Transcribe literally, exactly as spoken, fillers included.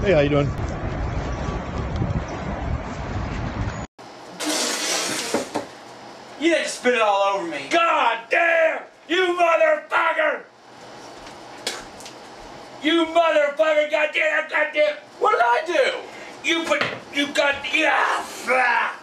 Hey, how you doing? You didn't spit it all over me. God damn! You motherfucker! You motherfucker! Goddamn! Goddamn! What did I do? You put... You got... Yeah!